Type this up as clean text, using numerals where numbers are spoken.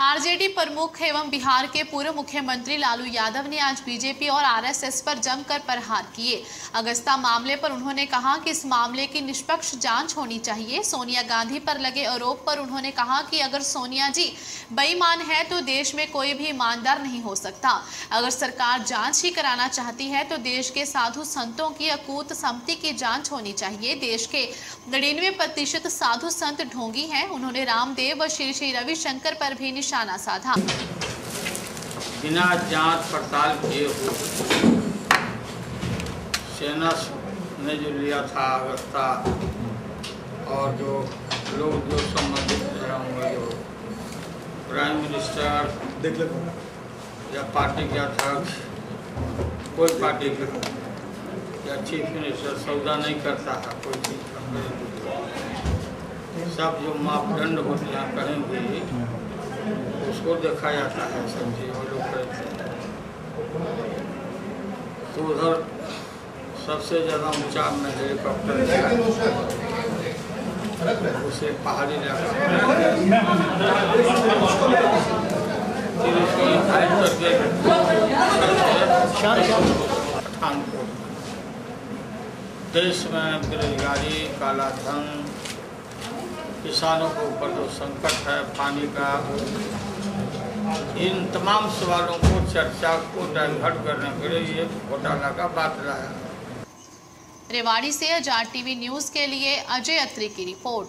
RJD प्रमुख एवं बिहार के पूर्व मुख्यमंत्री लालू यादव ने आज बीजेपी और आरएसएस पर जमकर प्रहार किए। अगस्ता मामले पर उन्होंने कहा कि इस मामले की निष्पक्ष जांच होनी चाहिए। सोनिया गांधी पर लगे आरोप पर उन्होंने कहा कि अगर सोनिया जी बेईमान है तो देश में कोई भी ईमानदार नहीं हो सकता। अगर सरकार जांच ही कराना चाहती है तो देश के साधु संतों की अकूत संपत्ति की जांच होनी चाहिए। देश के 99% साधु संत ढोंगी हैं। उन्होंने रामदेव व श्री श्री रविशंकर पर भी निशाना साधा। बिना जांच पड़ताल किए हो सेना ने जो लिया था अगस्ता और जो लोग जो संबंधित होंगे, जो प्राइम मिनिस्टर या पार्टी के अध्यक्ष, कोई पार्टी के या चीफ मिनिस्टर सौदा नहीं करता है कोई चीज का। सब जो मापदंड होते हैं कहीं भी उसको देखा जाता है। सब चीज वो लोग करते हैं। तो उधर सबसे ज़्यादा ऊंचा में हेलीकॉप्टर उसे पहाड़ी इलाका पठानकोट। देश में बेरोजगारी, काला धन, किसानों के ऊपर जो संकट है पानी का, इन तमाम सवालों को चर्चा को डाइवर्ट करने के लिए ये घोटाला का बात लाया। रेवाड़ी से आजाद टीवी न्यूज़ के लिए अजय अत्री की रिपोर्ट।